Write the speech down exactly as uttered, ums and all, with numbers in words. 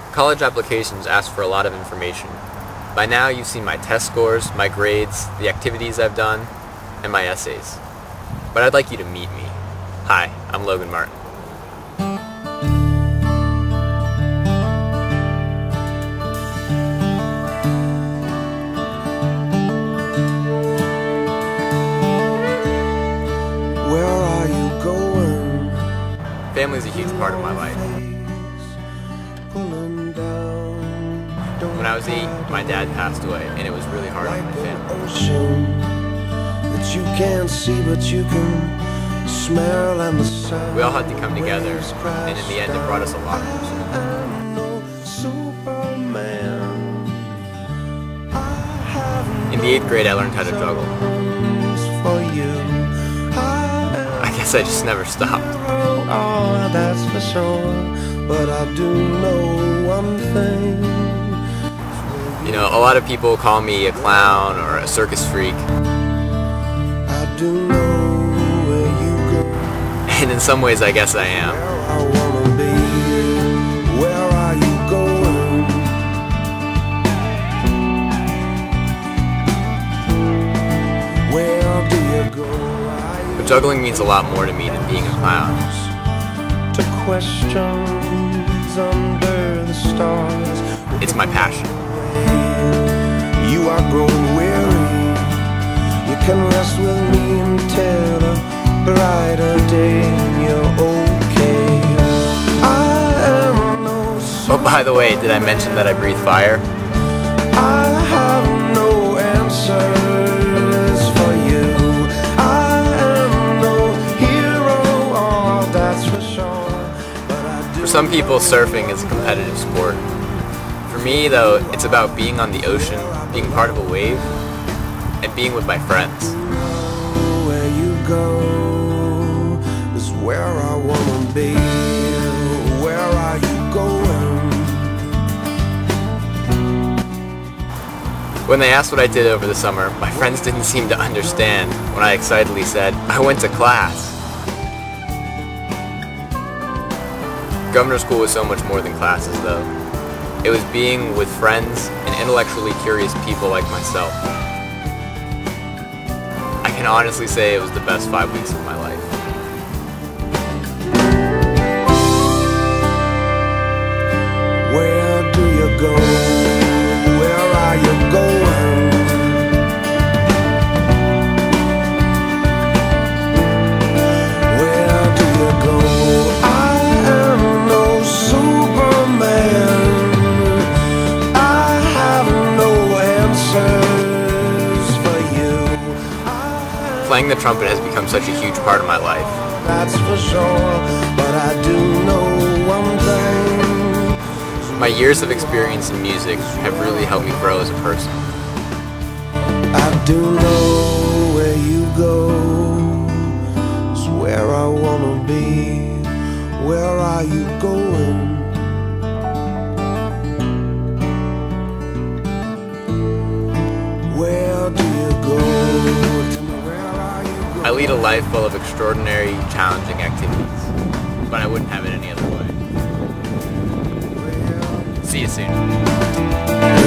College applications ask for a lot of information. By now you've seen my test scores, my grades, the activities I've done, and my essays. But I'd like you to meet me. Hi, I'm Logan Martin. Where are you going? Family's a huge part of my life. When I was eight, my dad passed away, and it was really hard on my family. That you can't see, but you can smell and the sound. We all had to come together, and in the end, it brought us a lot closer. In the eighth grade, I learned how to juggle. I guess I just never stopped. Oh, that's for sure. But I do know one thing. You know, a lot of people call me a clown or a circus freak. I do know where you go. And in some ways, I guess I am. Where I wanna be. Where are you going? Where do you go? But juggling means a lot more to me than being a clown. To questions under the stars. It's my passion. You are growing weary. You can rest with me until a brighter day. You're okay. I am no. Oh, by the way, did I mention that I breathe fire? I have no answers for you. I am no hero. Oh, that's for sure. But I do. For some people, surfing is a competitive sport. For me, though, it's about being on the ocean, being part of a wave, and being with my friends. Where you go is where I wanna be. Where are you going? When they asked what I did over the summer, my friends didn't seem to understand when I excitedly said, I went to class. Governor school was so much more than classes, though. It was being with friends and intellectually curious people like myself. I can honestly say it was the best five weeks of my life. Where do you go? Where are you going? Where do you go? I am no Superman. Playing the trumpet has become such a huge part of my life. That's for sure, but I do know one thing. My years of experience in music have really helped me grow as a person. I do know where you go is where I wanna be. Where are you going? Where do you go? I lead a life full of extraordinary, challenging activities, but I wouldn't have it any other way. See you soon.